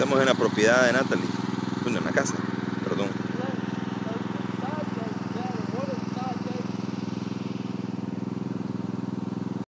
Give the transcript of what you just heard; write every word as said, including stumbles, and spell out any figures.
estamos en la propiedad de Natalie, bueno, en la casa.